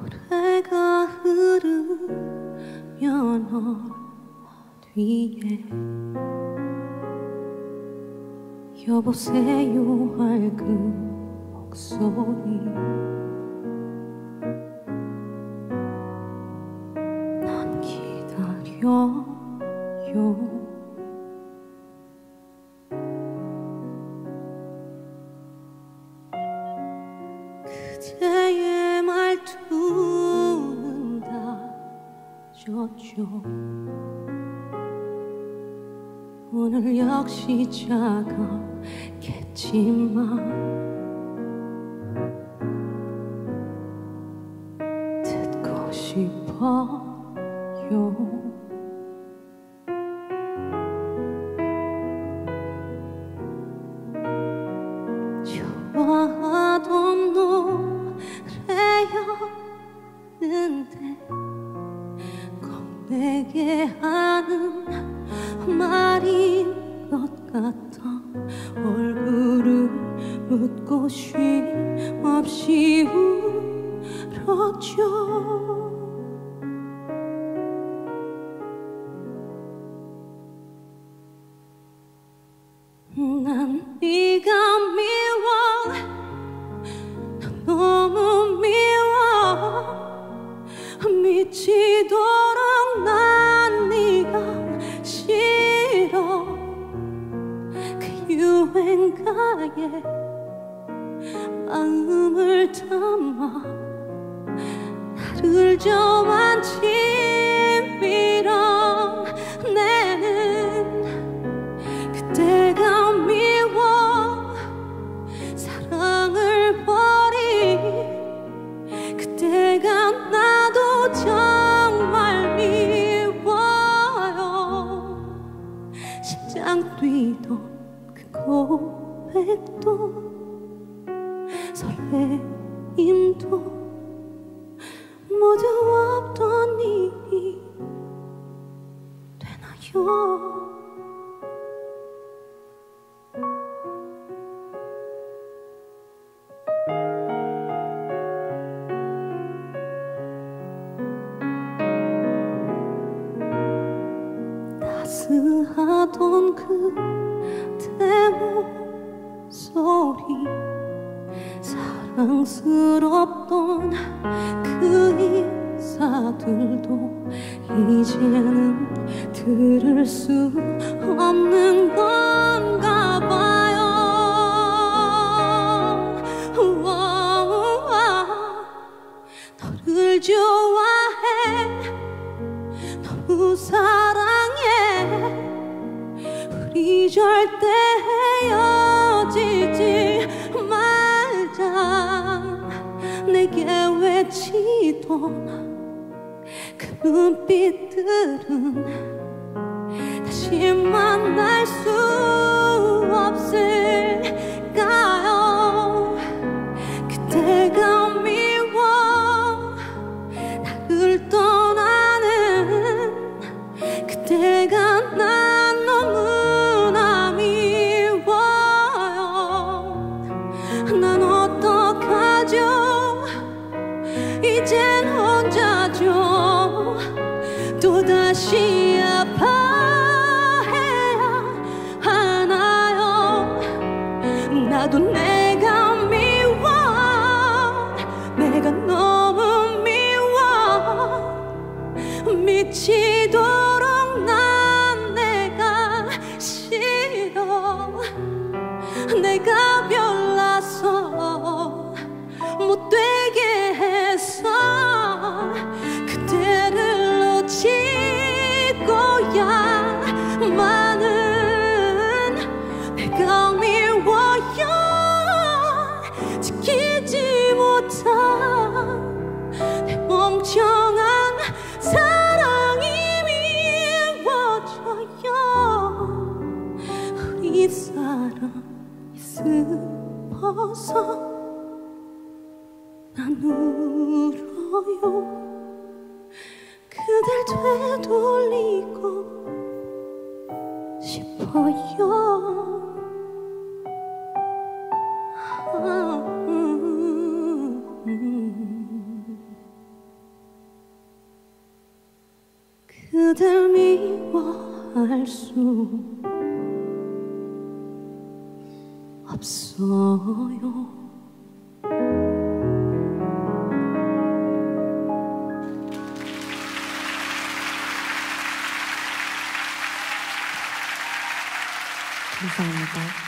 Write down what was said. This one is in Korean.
노래가 흐르면 뒤에 여보세요 할 그 목소리 난 기다려요. 그대의 말투는 다졌죠. 오늘 역시 작았겠지만 듣고 싶어요. 좋아하던 노래였는데 꼭 내게 하는 말인 것 같아. 얼굴을 묻고 쉼없이 울었죠. 난 네가 미워. 난 너무 미워. 미치도록 난 네가 싫어. 그 유행가에 마음을 담아 나를 저만치 밀어내는 그때가 미워. 사랑을 버린 그때가 나도 정말 미워요. 심장 뛰던 그 고백도 설레임도 모두 없던 일이 되나요? 따스하던 그대 목소리 사랑스럽던 그 인사들도 이제는 들을 수 없는 건가 봐요. 너를 좋아해. 너무 사랑해. 우리 절대 헤어지지 말자. 내게 외치던 그 눈빛들은 다시 만날 수 없을까요? 그때가 미워. 나를 떠나는 그때가 난 너무나 미워요. 난 어떡하죠? 이젠 혼자죠. 또다시 아파해야 하나요? 나도 내가 미워. 내가 너무 미워. 미치도록 난 내가 싫어. 내가 별나서 못되게 해서 그대를 놓치고야만은 내가 미워요. 지키지 못한 내 멍청한 사랑이 미워져요. 우리 사랑이 슬퍼서 난 울어요. 그댈 되돌리고 싶어요. 그댈 미워할 수 없어요. 감사합니다.